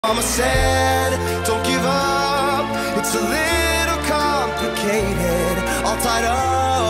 Mama said, don't give up, it's a little complicated, all tied up